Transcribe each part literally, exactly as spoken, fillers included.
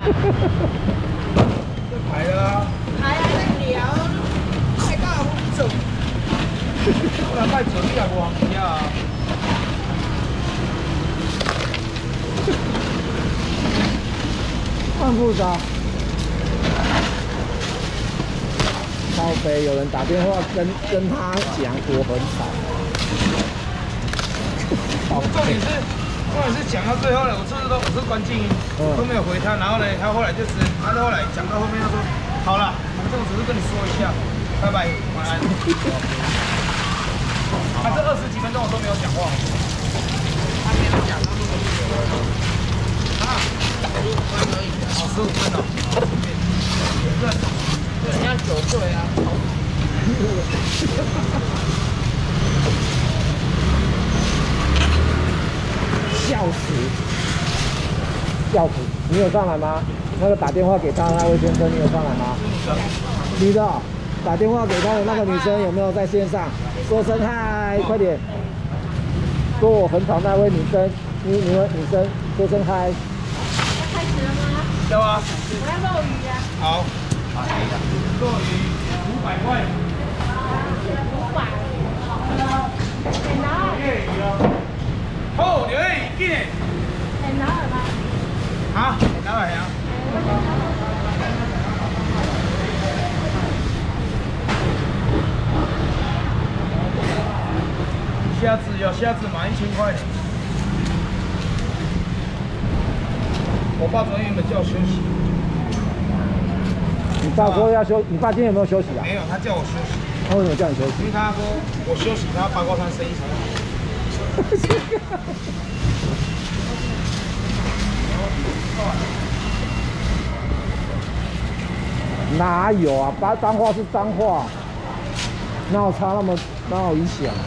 这排了啊。 排啊，在聊，太高了，我走。 我来卖酒，你也无行吃啊。 很复杂。靠北，有人打电话跟跟他讲我很吵。 重点是，重点是讲到最后呢，我是不是都我是关静音，都没有回他，然后呢，他后来就是，他后来讲到后面他说，好了，反正我只是跟你说一下，拜拜，晚安。他这二十几分钟我都没有讲话，他没有讲，他录了啊，十五分而已，哦，十五分哦，对，对，人家九岁啊。 笑死！笑死！你有上来吗？那个打电话给他那位先生，你有上来吗？女的，打电话给他的那个女生有没有在线上？说声嗨，快点！说我很吵那位女生，你你们女生说声嗨。 要开始了吗？ 要啊。 我要肉鱼啊。 好。肉鱼五百块。 五百。点拿。 好，刘毅，紧嘞。 点拿了吗？ 啊，点拿了呀。虾子有虾子满一千块。我爸昨天原本叫我休息。 你爸说要休，你爸今天有没有休息啊？ 没有，他叫我休息。 他为什么叫你休息？ 因为他说我休息，他八卦山生意才好。 哪有啊？把脏话是脏话，哪有差那么哪有影响？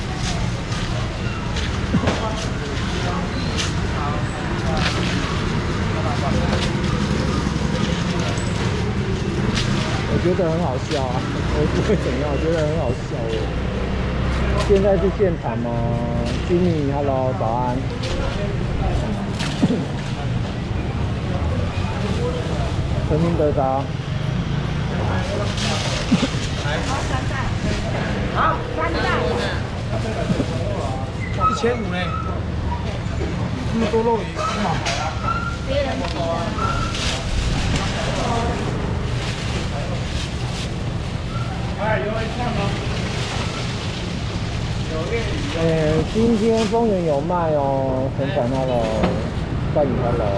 我觉得很好笑啊！我不会怎样，我觉得很好笑耶。现在是现场吗 ？Jimmy，Hello， 早安。陈明德早。 啊？ 三袋。 一千五呢？那么多肉鱼，干嘛买啊？ 别人吃的。 哎，有一串吗？ 呃，今天丰原有卖哦，很感到喽，大宇 hello，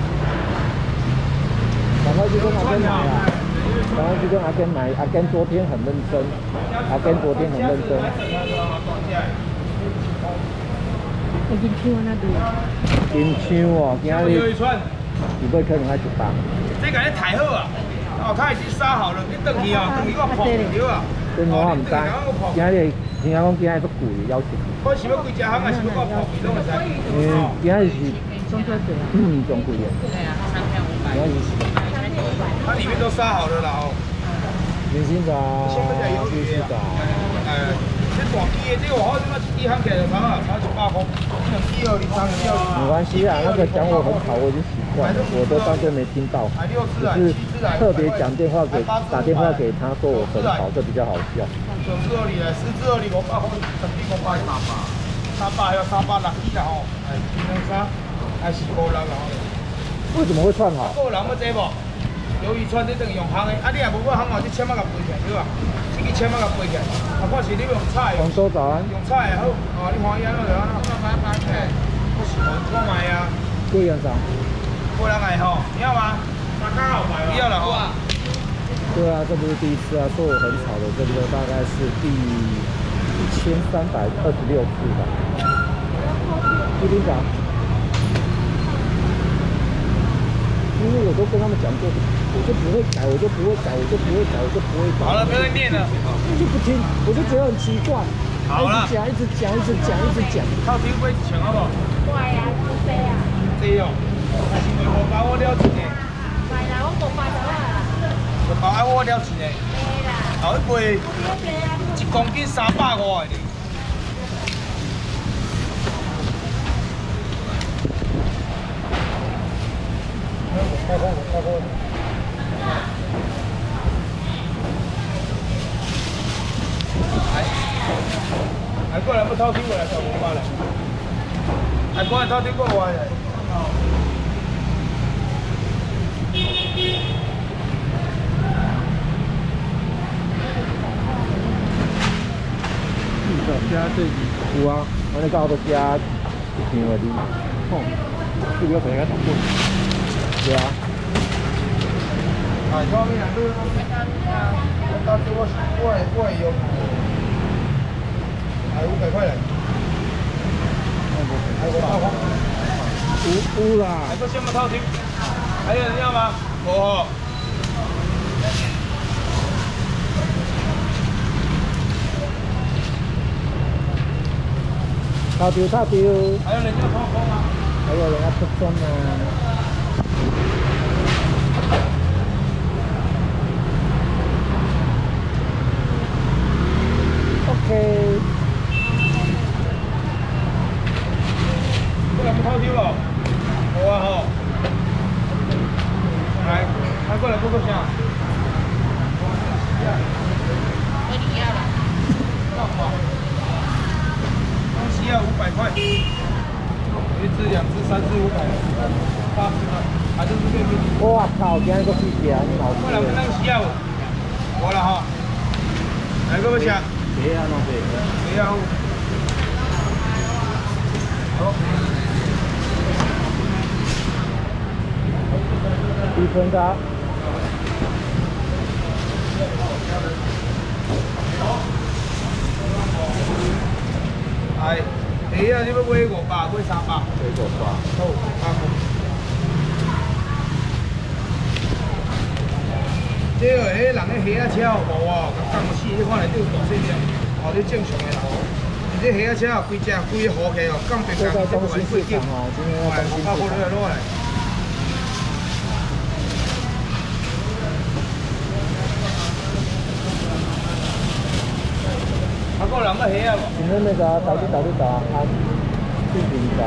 赶快去跟阿根买啊！赶快去跟阿根买，阿根昨天很认真，阿根昨天很认真。 我今天我那里。 金枪哦，今日有一串， 你不会可能还一磅。 这个是太好啊！哦，他已经杀好了，你等去啊，等去我泡掉啊。 真我唔知，今日听讲今日都贵，要求。 我是要几只行，还是要我泡皮都会使。 嗯，今日是中科水啊。 嗯，仲贵嘅。 对啊，三千五百。 今日是。 它里面都杀好了啦哦。 明星仔，明星仔。 哎，这大支的，这个我这么一支行起来就差啊，差一百块。两支哦，你三支哦。 没关系啊，那个讲我很吵，我已经习惯了，我都当真没听到。只是特别讲电话给打电话给他说我很吵，这比较好笑。 九支二厘嘞，十支二厘五百块，十支五百三百，三百还有三百六支啦吼，哎，两三，还是五六啦吼。 为什么会串好？ 个人要这无？鱿鱼串这等于用烘的，啊你若无要烘哦，这千蚊甲飞起来对吧？这个千蚊甲飞起来，啊看是你用菜哦。 广州早安。 用菜也好，哦你欢喜安怎就安怎。慢慢起来，我喜欢看卖啊。 贵人长。 过两个吼，你要吗？那刚好买了。要了吼。 对啊，这不是第一次啊，说我很吵的，这个大概是第一千三百二十六次吧。局长长。因为我都跟他们讲过，我就不会改，我就不会改，我就不会改，我就不会改。 好了，不要再念了。 就不听，我就觉得很奇怪。 好了。 一直讲，一直讲，一直讲，一直讲。 靠听几钱好不好？ 对啊，是这啊。 这哦，还是袂无包我了钱的。 买啦，我五百多啊。 无包爱我了钱的。 对啦。 后一杯一公斤三百五的。 开空开空。 来，来过来，要偷听过来，小五百来。来过来偷听过我来。 加这有啊，我那到都加一瓶而已。哦，这个等下打过。对啊。 啊，小米啊，你我到这我我我会用，还五百块嘞。还有大黄。 有有啦。 还不先不偷听，还有人要吗？无哦。 套丢套丢， 还有人要偷空吗？ 还有人要出针啊。OK。 过来不偷丢了，好啊吼。来，来过来过过下。 没你要了。 要吗？ 需要五百块，一只、两只、三只五百，八十块，还是这边给你。 我靠，今日个屁事啊！你老过来，我那个需要，我了哈。来个不吃？ 别啊，老贝。 别啊。好。 一分钟。 哎，鱼啊，你要买五百，买三百。 买五百。 好，三百。这个迄人个虾仔车有无哦？讲死，你看内底有大细条，哦，你正常的啦。而且虾仔车哦，规只规个好客哦，讲平常这个买贵价哦，今天要中心市场。落来。啊，个人个虾啊无？ 今天那个到底到底到按进行在，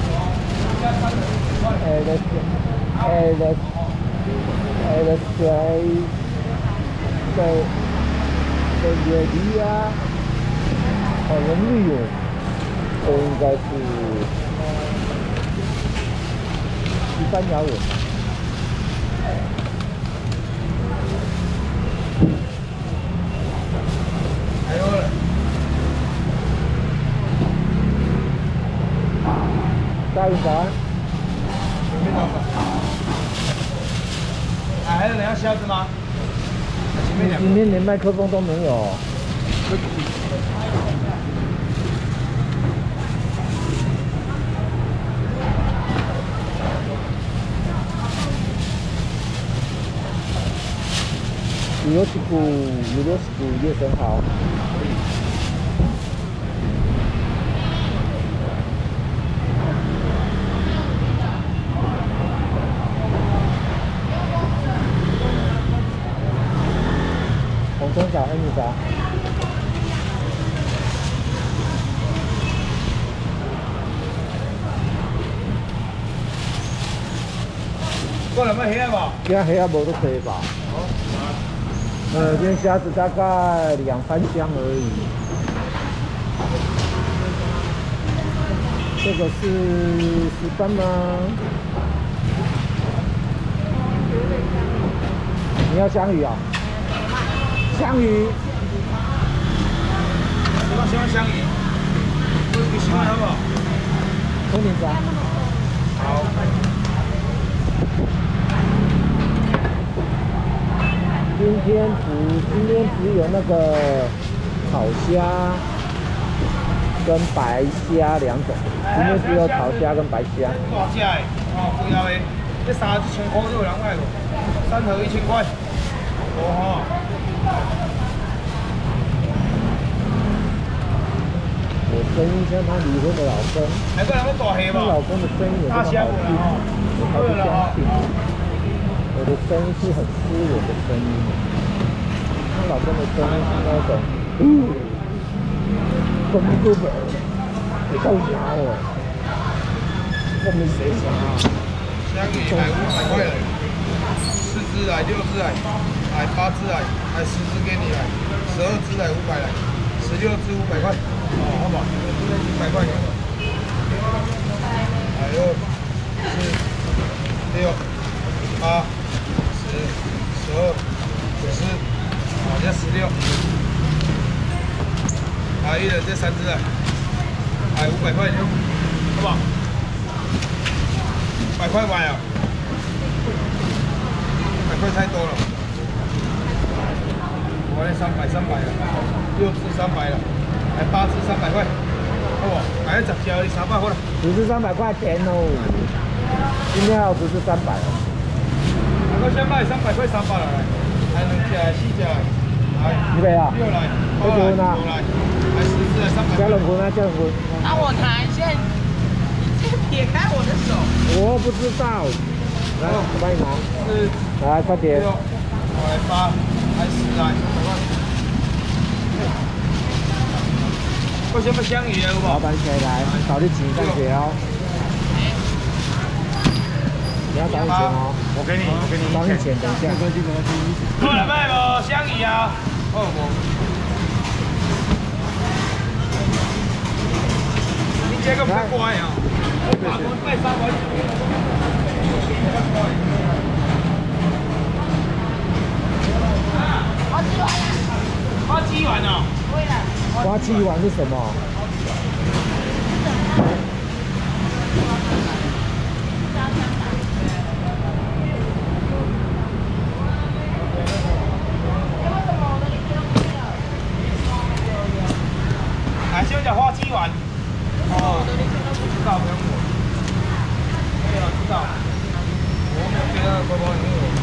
诶，那是，诶，那，诶，那是在在月底啊，好容易哦，这应该是西班牙文。 加一个。 啊，还有人要虾子吗？ 你今天连麦克风都没有。有几股，有多几股叶生蚝。 红灯找 Amy 找。 过来买虾无？ 今天虾无都可以吧？呃，今天虾子大概两三箱而已。这个是石斑吗？你要香鱼啊？ 香鱼， 什么喜欢香鱼？你喜欢好不好？ 空顶虾。 好。 今天只今天只有那个烤虾跟白虾两种，今天只有烤虾跟白虾。 大只的，哦，贵后的，这三一千块就有人爱无？三盒一千块，无吼。 我声音像她离婚的老公， 来个人要大虾她无？ 老公的声音有这么好听，我才不相信。我的声音是很斯文的声音，她老公的声音是那种，嗯，怎么都不，够牙哦，我没谁啥， 香鱼一百五十块嘞。 来，六只来，来八只来，来十只给你来，十二只来五百来，十六只五百块，哦，好不好？一百块。来二四六八十十二十，好，这十六。来一人这三只来，来五百块，好不好？百块买啊！百块太多了，我那三百三百了，六只三百了，来八只三百块，好不？来十只你三百块了。 十只三百块钱哦，今天还有十只三百哦。 那个先卖三百块三百了，来，来两只来四只来，来预备啊！ 六来， 八来，九来，来十只来三百。 加冷魂啊，加冷魂。 让我拿一下，你先撇开我的手。 我不知道。来，我帮你拿。 是。 来，快点。 六，来八，来十来，三百块。为什么香鱼啊？ 老板起来，找你钱上去哦。你要找你钱哦。 我给你，我给你。 找你钱，等一下。没关系，没关系。 过来卖无香鱼啊？好无？你这个不乖啊！我打工卖三百九。 好几碗了。 花鸡丸哦。 对了。 花鸡丸是什么？ 来，先讲花鸡丸。哦，知道不用我。对了，知道。我没有给他包包里面有。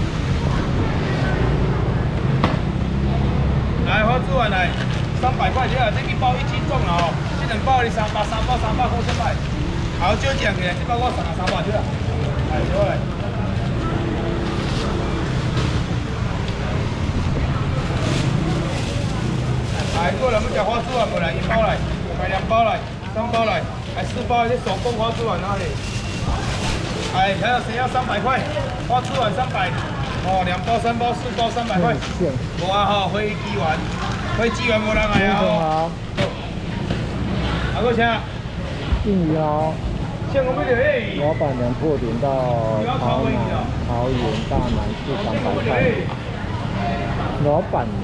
来，花枝丸来，三百块钱啊！这一包一斤重了哦，这两包你三百，三包三百块三百。好，就这样起来，这包我送啊三百去了。来，过来。来，过来，我们讲花枝丸过来，一包来，来两包来，三包来，来四包，这手工花枝丸哪里？哎，还有谁要三百块？花枝丸三百。哦，两包、三包、四包，三百块。无啊吼，飞机丸，飞机丸无人来啊吼。还个啥？ 定鱼哦。 像我们这诶。 老板娘破点到桃南、桃园、大南是三百块。老板娘。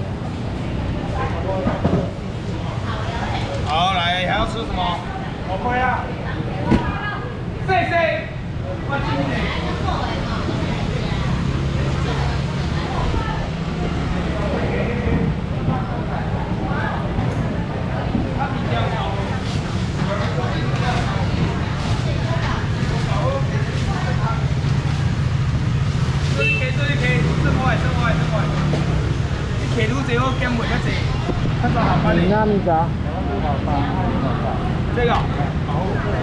好，来还要吃什么？我快啊！谢谢。我今天。这里开，这里开，这块，这块，这块。你开愈济，我减袂较济，较早下班哩。 你那米噶？ 这个。好。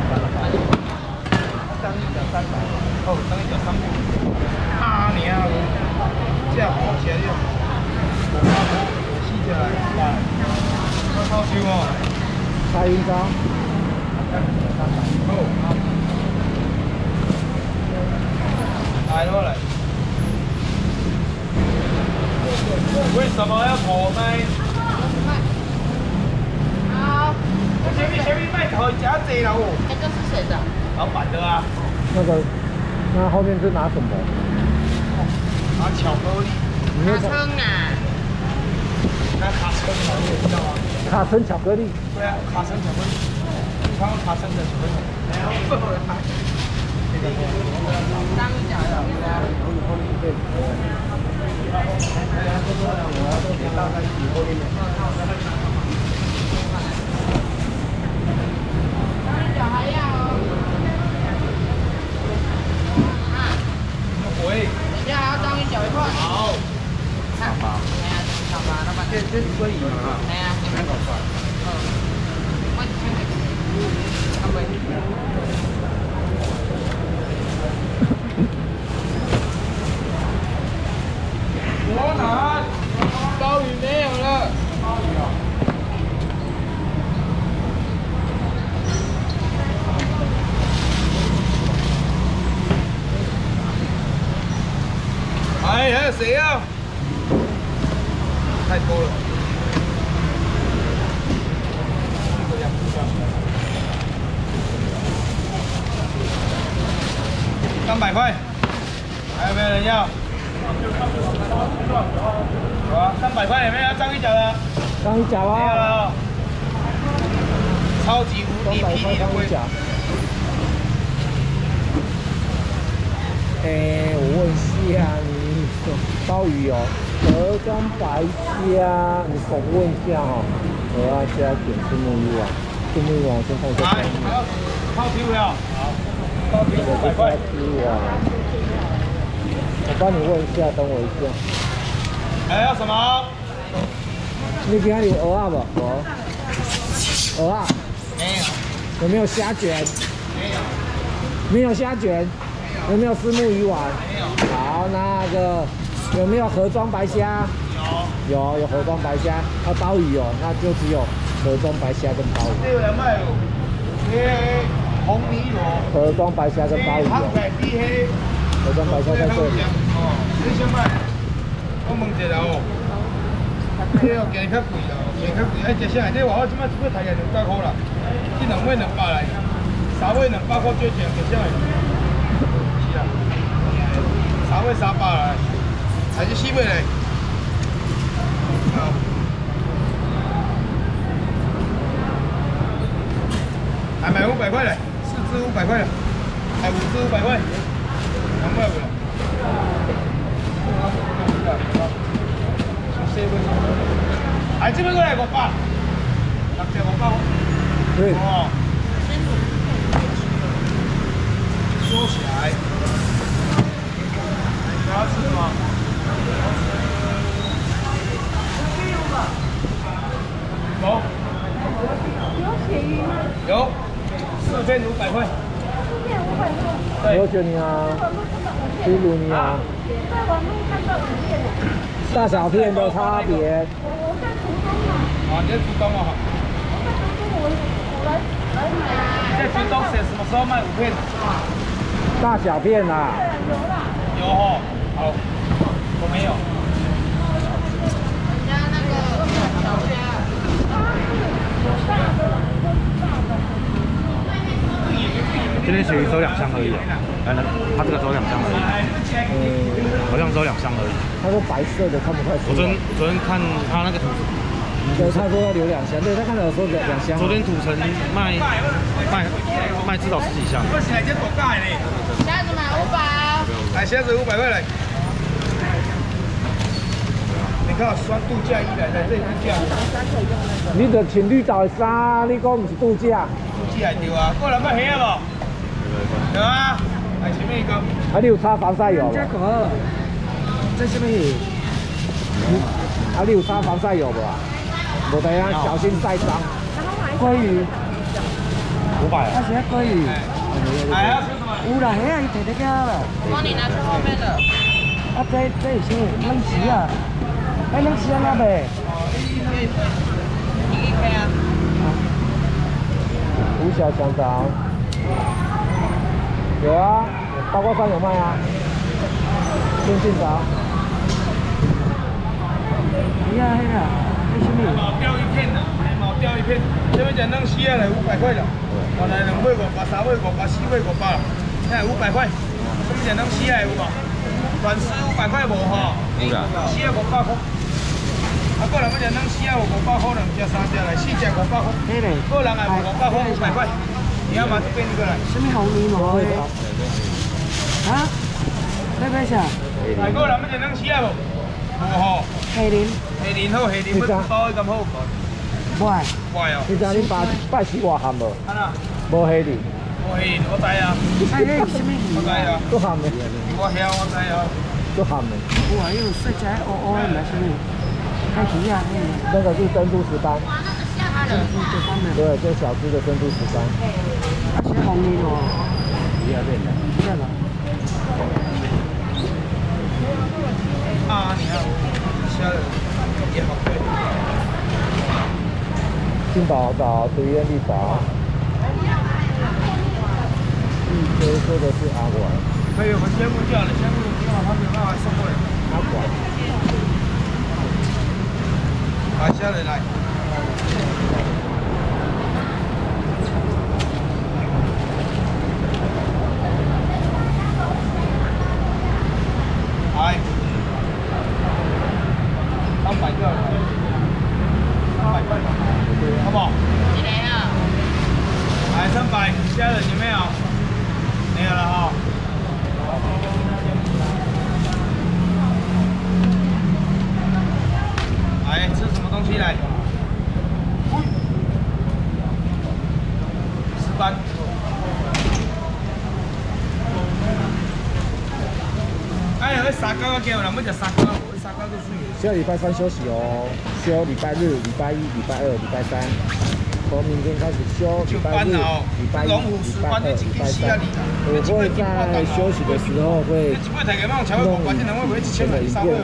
当一角三百。哦，当一角三百。啊娘！这样好吃的。四只来。我超收哦。 白云烧。 好。来过来。为什么要投呢？ 好。 前面前面卖头夹贼了哦。 哎，这是谁的？ 老板的啊。 那个，那后面是拿什么？ 拿巧克力。 卡称啊。 拿卡称啊，你也知道吗？ 卡称巧克力。 对啊，卡称巧克力。他用卡称的巧克力。没有，最后人买。 当一角的。小孩要哦。啊。 喂。 人家还要当一角一块。 好。 看吧。哎呀，看吧，老板。 这这是可以吗？ 哎呀，你们搞错。嗯。我听这个。他们。 我拿。 鲍鱼没有了。鲍鱼啊。 来哎，还有谁啊？太多了。三百块，还有没有人要？有啊，三百块有没有要张一角的？ 张一角没有啊， 了。超级无敌霹雳的龟。 哎，我问一下你，鲍鱼哦，河装白虾，你手问一下哈、哦，鹅啊虾卷是木鱼丸，是木鱼丸先看一下。 来，还要泡皮五要。好，泡皮五百块。 我帮你问一下，等我一下。 还要什么？ 你今天有鹅啊不？鹅。鹅啊？ 没有。 有没有虾卷？ 没有。 没有虾卷。有没有虱目鱼丸？ 没有。 好，那个有没有盒装白虾？有。有有盒装白虾，要鲍鱼哦，那就只有盒装白虾跟鲍鱼。 这有人卖哦。这红米螺。 盒装白虾跟鲍鱼哦。盒装白虾在这里。 哦，你想卖？我问一下哦。这哦，价较贵啦，价较贵，爱食啥？这话我即摆一尾抬价两百块啦，这两尾两百来，三尾两百块最贵，食啥？是啊，三尾三百来，还是四尾嘞？好。还买五百块嘞，四只五百块了，还五只五百块，两百五了。哎，这边过来五百，六只五百。 对。 哦。收起来。你要吃什么？有。有鳕鱼吗？有。四片五百块。四片五百块。 多久你啊？比如你啊？ 在网络看到影片。 大小片的差别。 我在途中嘛。 啊，你在途中啊？ 我我来来买。 你在途中写什么时候卖五片？ 大小片啊。 有啦。 有哦，好，我没有。 人家那个小虾。有大的，有大的。 今天鳕鱼只有两箱而已，哎，那它这个只有两箱而已， 嗯， 好像只有两箱而已。 它说白色的看不太出来。 我昨天昨天看他那个图， 对，他说要留两箱，对他看到有说两两箱。 昨天土城卖卖卖至少十几箱。 我现在这多大呢？ 虾子买五百啊。 来，虾子五百块来。你看，穿度假衣来，来这里度假。 你着穿绿藻的衫，你讲唔是度假？ 度假对啊，过来买虾无？有啊，来前面一个。 啊，你有擦防晒油无？ 这什么鱼？ 啊，你有擦防晒油无啊？无得啊，小心晒伤。 鲑鱼， 五百啊是鲑鱼。 还要吃什么？ 有啦，遐伊摕得了啦。 帮你拿去后面的。 啊，这这是什么？冷食啊？哎，冷食安那卖？ 一个啊。 五小香肠。有啊，八卦山有卖啊。电信肠。 你啊，迄个，迄什么？ 毛钓一片的，毛钓一片，这边讲弄西啊来五百块了，我来两尾五百，三尾五百，四尾五百，现在五百块。这边讲弄西啊有无？短丝五百块无吼？有啦。西啊五百块。啊，个人要讲弄西啊有五百块，两只三只来，四只五百块。 迄个。 个人还五百块，五百块。你要吗？这边过来。 什么红泥毛的？啊？要买啥？ 来，个人要讲弄西啊无？无吼。 黑鳞。 黑鳞好，黑鳞要包咁好。 不爱。 乖哦。 你知你拜拜四外含无？ 安那？ 无黑哩。 无黑鳞，我知啊。 啊，迄是什么鱼？ 我知啊。 都含的。 我晓，我知啊。 都含的。 有啊，有色彩乌乌的，嘛什么？海鱼啊， 那个是珍珠石斑。 哇，那个虾的。 对，这小只的珍珠石斑。 啊，是红泥哦。 不要变的。 这个。 啊，你看，虾的也好贵。 金宝岛对面绿岛。一车说的是阿丸。 还有个仙木钓的，仙木钓他没有办法送过来。 三高给我了，没得三高，三高都是。 下礼拜三休息哦，休礼拜日、礼拜一、礼拜二、礼拜三。从明天开始休，礼拜日、礼拜一、礼拜二、礼拜三。我会在休息的时候会弄一个影片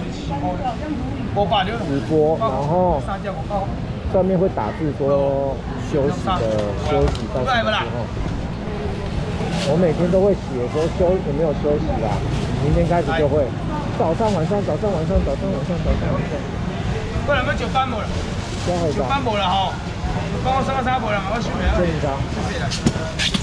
直播，然后上面会打字说休息的休息到什么时候。我每天都会写说休有没有休息啦，明天开始就会早上晚上早上晚上早上晚上早上晚上。 过来没九班无啦？九班无啦吼，帮我三个三无啦，我收了。谢谢啦。